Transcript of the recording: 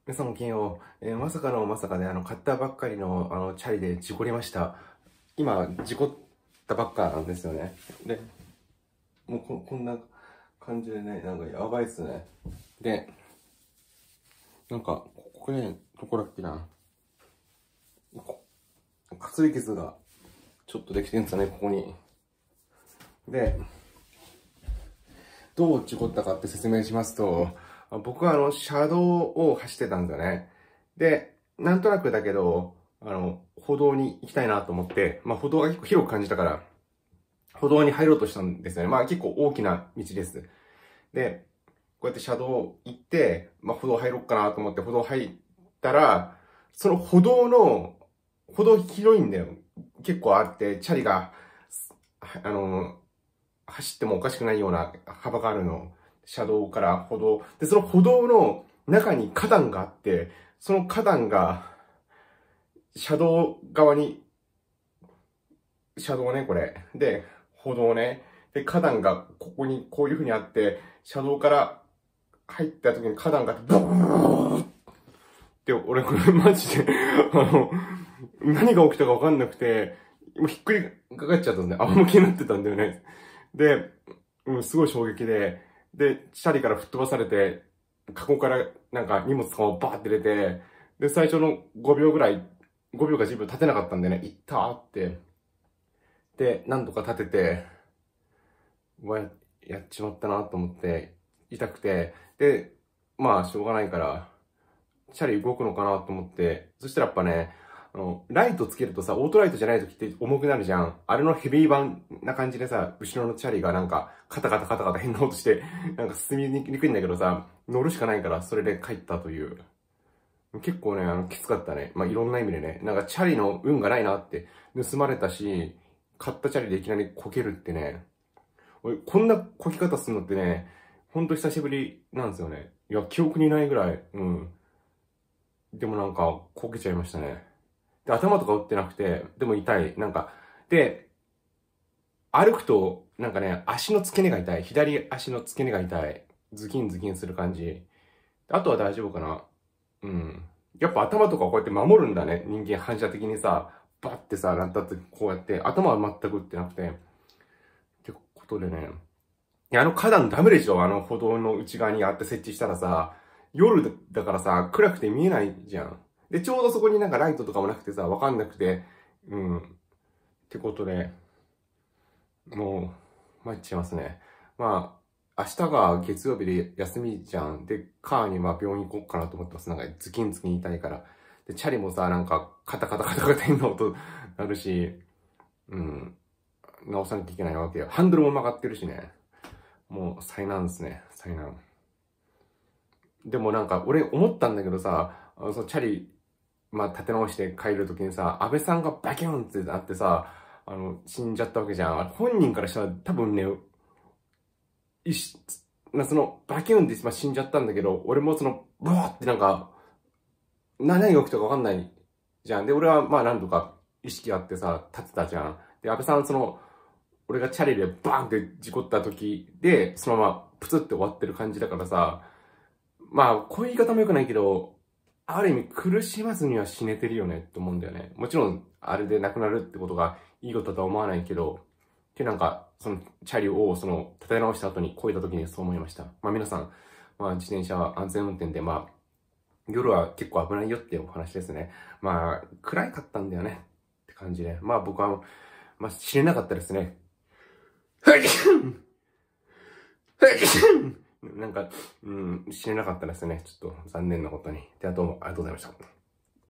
皆さんも金曜、まさかのまさかで、買ったばっかりの、チャリで事故りました。今、事故ったばっかなんですよね。で、もうこんな感じでね、なんかやばいっすね。で、なんか、ここね、どこだっけな。かすり傷がちょっとできてるんですよね、ここに。で、どう事故ったかって説明しますと、僕は車道を走ってたんだよね。で、なんとなくだけど、歩道に行きたいなと思って、歩道が結構広く感じたから、歩道に入ろうとしたんですよね。結構大きな道です。で、こうやって車道行って、歩道入ろうかなと思って歩道入ったら、その歩道広いんだよ。結構あって、チャリが、走ってもおかしくないような幅があるの。車道から歩道。で、その歩道の中に花壇があって、その花壇が、車道側に、車道ね、これ。で、歩道ね。で、花壇がここにこういう風にあって、車道から入った時に花壇がブーって、俺これマジで、何が起きたかわかんなくて、もうひっくりかかっちゃったんで、仰向けになってたんだよね。で、すごい衝撃で、チャリから吹っ飛ばされて、カゴからなんか荷物とかもバーって出て、で、最初の5秒ぐらい、5秒か10秒立てなかったんでね、いったーって。で、なんとか立てて、やっちまったなと思って、痛くて、で、しょうがないから、チャリ動くのかなと思って、そしたらやっぱね、ライトつけるとさ、オートライトじゃない時って重くなるじゃん。あれのヘビー版な感じでさ、後ろのチャリがなんか、カタカタカタカタ変な音して、なんか進みにくいんだけどさ、乗るしかないから、それで帰ったという。結構ね、きつかったね。いろんな意味でね。なんかチャリの運がないなって、盗まれたし、買ったチャリでいきなりこけるってね。俺、こんなこき方するのってね、ほんと久しぶりなんですよね。いや、記憶にないぐらい。うん。でもなんか、こけちゃいましたね。で、頭とか打ってなくて、でも痛い。なんか、で、歩くと、なんかね、足の付け根が痛い。左足の付け根が痛い。ズキンズキンする感じ。あとは大丈夫かな。うん。やっぱ頭とかこうやって守るんだね。人間反射的にさ、バッてさ、なったってこうやって、頭は全く打ってなくて。ってことでね。いや、花壇ダメでしょ。歩道の内側にあって設置したらさ、夜だからさ、暗くて見えないじゃん。で、ちょうどそこになんかライトとかもなくてさ、わかんなくて、うん。ってことで、もう、参っちゃいますね。明日が月曜日で休みじゃん。で、カーに病院行こうかなと思ってます。なんかズキンズキン痛いから。で、チャリもさ、なんかカタカタカタカタ変な音なるし、うん。直さなきゃいけないわけよ。ハンドルも曲がってるしね。もう災難ですね。災難。でもなんか、俺思ったんだけどさ、そのチャリ、立て直して帰るときにさ、安倍さんがバキュンってなってさ、死んじゃったわけじゃん。本人からしたら多分ね、その、バキュンって死んじゃったんだけど、俺もその、ブワーってなんか、何が起きたかわかんないじゃん。で、俺はなんとか意識あってさ、立ってたじゃん。で、安倍さんその、俺がチャリでバーンって事故った時で、そのままプツって終わってる感じだからさ、こういう言い方も良くないけど、ある意味苦しまずには死ねてるよねって思うんだよね。もちろん、あれで亡くなるってことがいいことだとは思わないけど、なんか、その、チャリを、立て直した後に漕いだ時にそう思いました。皆さん、自転車は安全運転で、夜は結構危ないよっていうお話ですね。暗かったんだよねって感じで。僕は、知れなかったですね。なんか、知れなかったですね。ちょっと残念なことに。ではどうもありがとうございました。